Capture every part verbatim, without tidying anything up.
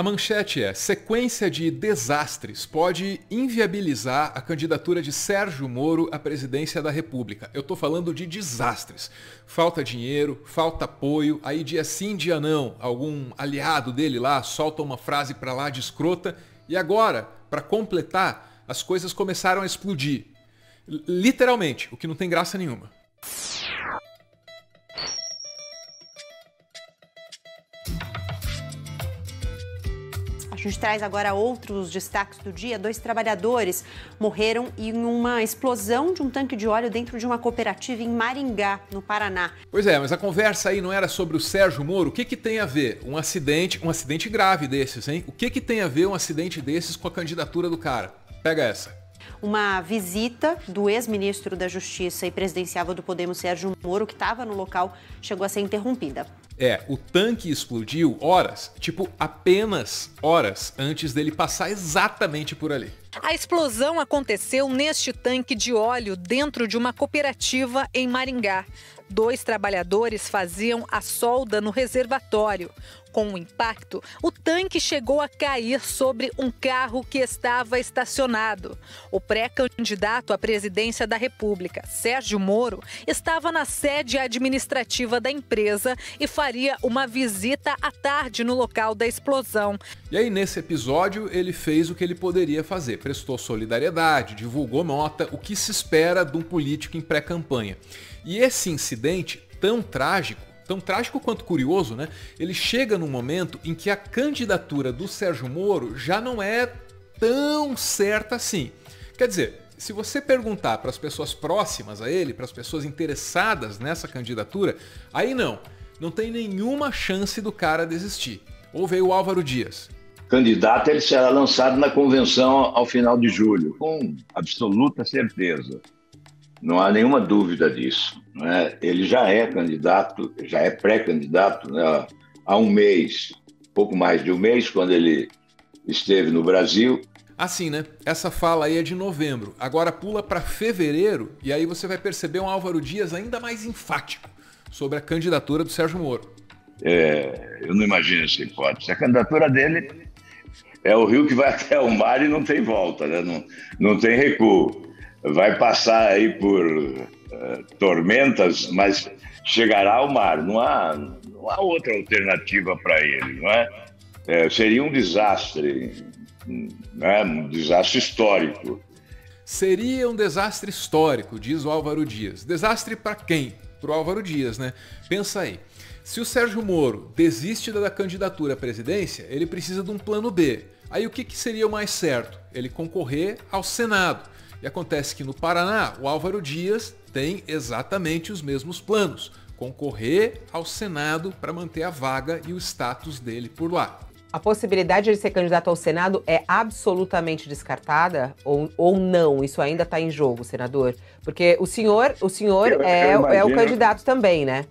A manchete é: sequência de desastres pode inviabilizar a candidatura de Sérgio Moro à presidência da República. Eu estou falando de desastres. Falta dinheiro, falta apoio, aí dia sim, dia não, algum aliado dele lá solta uma frase para lá de escrota e agora, para completar, as coisas começaram a explodir. Literalmente, o que não tem graça nenhuma. A gente traz agora outros destaques do dia. Dois trabalhadores morreram em uma explosão de um tanque de óleo dentro de uma cooperativa em Maringá, no Paraná. Pois é, mas a conversa aí não era sobre o Sérgio Moro. O que que tem a ver um acidente, um acidente grave desses, hein? O que que tem a ver um acidente desses com a candidatura do cara? Pega essa. Uma visita do ex-ministro da Justiça e presidenciável do Podemos, Sérgio Moro, que estava no local, chegou a ser interrompida. É, o tanque explodiu horas, tipo apenas horas antes dele passar exatamente por ali. A explosão aconteceu neste tanque de óleo dentro de uma cooperativa em Maringá. Dois trabalhadores faziam a solda no reservatório. Com o impacto, o tanque chegou a cair sobre um carro que estava estacionado. O pré-candidato à presidência da República, Sérgio Moro, estava na sede administrativa da empresa e faria uma visita à tarde no local da explosão. E aí, nesse episódio, ele fez o que ele poderia fazer. Prestou solidariedade, divulgou nota, o que se espera de um político em pré-campanha. E esse incidente tão trágico, tão trágico quanto curioso, né? Ele chega num momento em que a candidatura do Sérgio Moro já não é tão certa assim. Quer dizer, se você perguntar para as pessoas próximas a ele, para as pessoas interessadas nessa candidatura, aí não, não tem nenhuma chance do cara desistir. Ouve aí o Álvaro Dias. Candidato, ele será lançado na convenção ao final de julho, com absoluta certeza. Não há nenhuma dúvida disso, né? Ele já é candidato, já é pré-candidato, né? Há um mês, pouco mais de um mês, quando ele esteve no Brasil. Assim, né? Essa fala aí é de novembro. Agora pula para fevereiro e aí você vai perceber um Álvaro Dias ainda mais enfático sobre a candidatura do Sérgio Moro. É, eu não imagino essa hipótese. A candidatura dele é o rio que vai até o mar e não tem volta, né? Não, não tem recuo. Vai passar aí por uh, tormentas, mas chegará ao mar. Não há, não há outra alternativa para ele, não é? É, seria um desastre, né? Um desastre histórico. Seria um desastre histórico, diz o Álvaro Dias. Desastre para quem? Para o Álvaro Dias, né? Pensa aí. Se o Sérgio Moro desiste da candidatura à presidência, ele precisa de um plano B. Aí o que, que seria o mais certo? Ele concorrer ao Senado. E acontece que no Paraná, o Álvaro Dias tem exatamente os mesmos planos. Concorrer ao Senado para manter a vaga e o status dele por lá. A possibilidade de ele ser candidato ao Senado é absolutamente descartada ou, ou não? Isso ainda está em jogo, senador? Porque o senhor, o senhor eu, é, eu é o candidato também, né?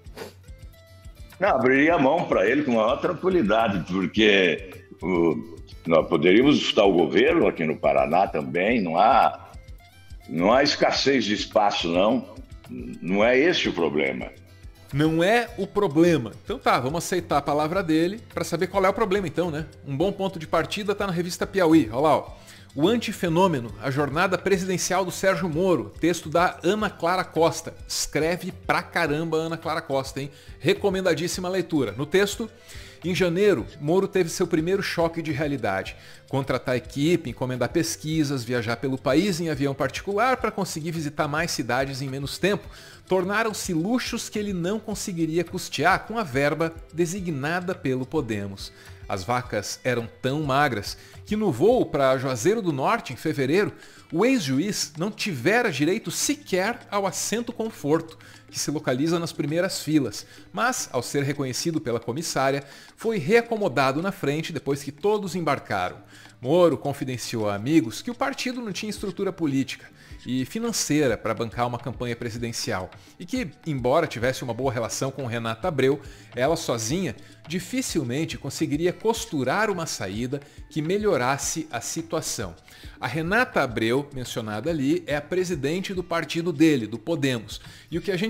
Não, abriria a mão para ele com maior tranquilidade, porque o, nós poderíamos estar o governo aqui no Paraná também, não há... Não há escassez de espaço, não. Não é esse o problema. Não é o problema. Então tá, vamos aceitar a palavra dele para saber qual é o problema então, né? Um bom ponto de partida tá na revista Piauí. Olha lá, ó. O Antifenômeno, a jornada presidencial do Sérgio Moro. Texto da Ana Clara Costa. Escreve pra caramba a Ana Clara Costa, hein? Recomendadíssima leitura. No texto... Em janeiro, Moro teve seu primeiro choque de realidade. Contratar equipe, encomendar pesquisas, viajar pelo país em avião particular para conseguir visitar mais cidades em menos tempo, tornaram-se luxos que ele não conseguiria custear com a verba designada pelo Podemos. As vacas eram tão magras que no voo para Juazeiro do Norte, em fevereiro, o ex-juiz não tivera direito sequer ao assento conforto, que se localiza nas primeiras filas, mas, ao ser reconhecido pela comissária, foi reacomodado na frente depois que todos embarcaram. Moro confidenciou a amigos que o partido não tinha estrutura política e financeira para bancar uma campanha presidencial e que, embora tivesse uma boa relação com Renata Abreu, ela sozinha dificilmente conseguiria costurar uma saída que melhorasse a situação. A Renata Abreu, mencionada ali, é a presidente do partido dele, do Podemos. E o que a gente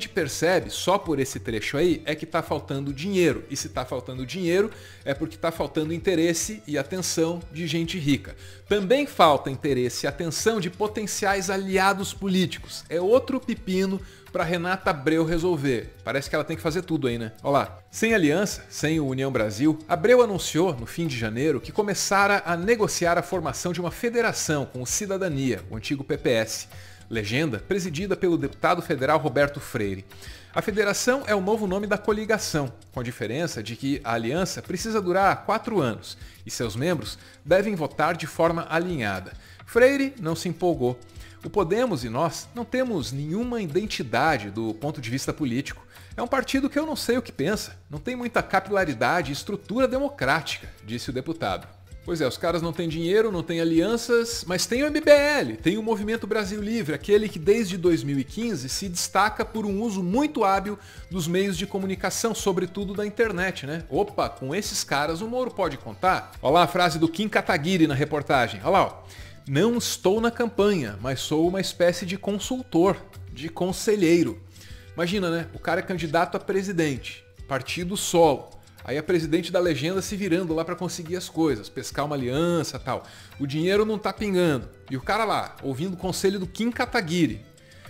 percebe, só por esse trecho aí, é que está faltando dinheiro. E se está faltando dinheiro, é porque está faltando interesse e atenção de gente rica. Também falta interesse e atenção de potenciais aliados políticos. É outro pepino para Renata Abreu resolver. Parece que ela tem que fazer tudo aí, né? Olha lá. Sem aliança, sem o União Brasil, Abreu anunciou, no fim de janeiro, que começara a negociar a formação de uma federação com o Cidadania, o antigo P P S. Legenda presidida pelo deputado federal Roberto Freire. A federação é o novo nome da coligação, com a diferença de que a aliança precisa durar quatro anos e seus membros devem votar de forma alinhada. Freire não se empolgou. O Podemos e nós não temos nenhuma identidade do ponto de vista político. É um partido que eu não sei o que pensa, não tem muita capilaridade e estrutura democrática, disse o deputado. Pois é, os caras não têm dinheiro, não têm alianças, mas tem o M B L, tem o Movimento Brasil Livre, aquele que desde dois mil e quinze se destaca por um uso muito hábil dos meios de comunicação, sobretudo da internet, né? Opa, com esses caras o Moro pode contar? Olha lá a frase do Kim Kataguiri na reportagem, olha lá, ó. Não estou na campanha, mas sou uma espécie de consultor, de conselheiro. Imagina, né? O cara é candidato a presidente, partido solo. Aí a presidente da legenda se virando lá para conseguir as coisas, pescar uma aliança e tal. O dinheiro não tá pingando. E o cara lá, ouvindo o conselho do Kim Kataguiri.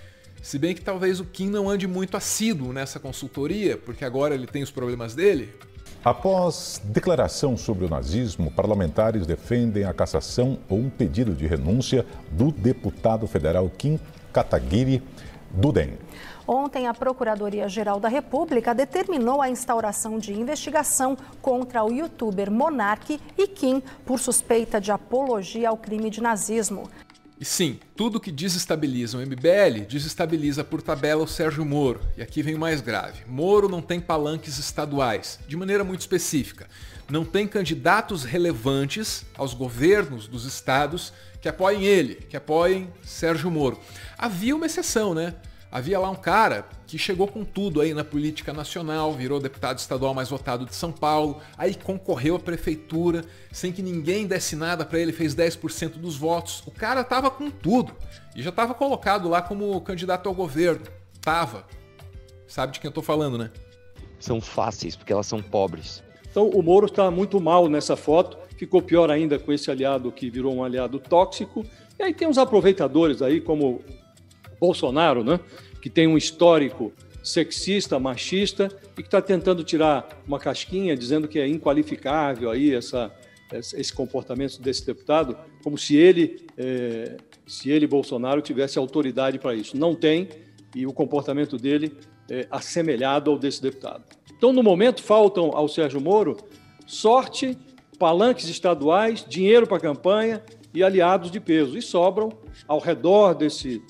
Se bem que talvez o Kim não ande muito assíduo nessa consultoria, porque agora ele tem os problemas dele. Após declaração sobre o nazismo, parlamentares defendem a cassação ou um pedido de renúncia do deputado federal Kim Kataguiri, do D E M. Ontem, a Procuradoria-Geral da República determinou a instauração de investigação contra o youtuber Monark e Kim por suspeita de apologia ao crime de nazismo. E sim, tudo que desestabiliza o M B L desestabiliza por tabela o Sérgio Moro. E aqui vem o mais grave. Moro não tem palanques estaduais, de maneira muito específica. Não tem candidatos relevantes aos governos dos estados que apoiem ele, que apoiem Sérgio Moro. Havia uma exceção, né? Havia lá um cara que chegou com tudo aí na política nacional, virou deputado estadual mais votado de São Paulo, aí concorreu à prefeitura, sem que ninguém desse nada para ele, fez dez por cento dos votos. O cara tava com tudo e já tava colocado lá como candidato ao governo. Tava. Sabe de quem eu tô falando, né? São fáceis, porque elas são pobres. Então o Moro está muito mal nessa foto, ficou pior ainda com esse aliado que virou um aliado tóxico. E aí tem uns aproveitadores aí, como Bolsonaro, né, que tem um histórico sexista, machista e que está tentando tirar uma casquinha dizendo que é inqualificável aí essa, esse comportamento desse deputado, como se ele, é, se ele, Bolsonaro, tivesse autoridade para isso. Não tem, e o comportamento dele é assemelhado ao desse deputado. Então, no momento, faltam ao Sérgio Moro sorte, palanques estaduais, dinheiro para a campanha e aliados de peso. E sobram, ao redor desse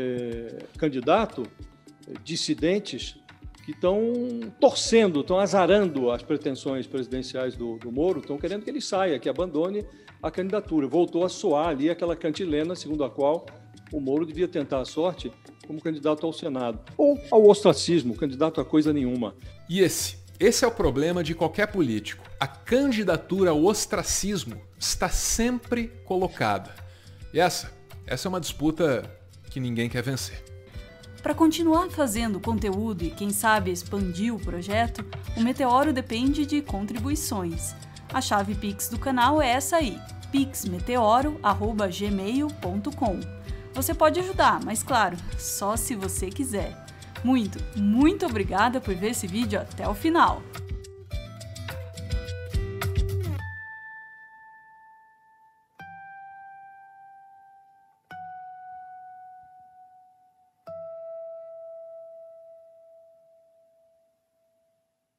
É, candidato, é, dissidentes que estão torcendo, estão azarando as pretensões presidenciais do, do Moro, estão querendo que ele saia, que abandone a candidatura. Voltou a soar ali aquela cantilena segundo a qual o Moro devia tentar a sorte como candidato ao Senado. Ou ao ostracismo, candidato a coisa nenhuma. E esse? Esse é o problema de qualquer político. A candidatura ao ostracismo está sempre colocada. E essa? Essa é uma disputa que ninguém quer vencer. Para continuar fazendo conteúdo e, quem sabe, expandir o projeto, o Meteoro depende de contribuições. A chave Pix do canal é essa aí, pix meteoro arroba gmail ponto com. Você pode ajudar, mas claro, só se você quiser. Muito, muito obrigada por ver esse vídeo até o final.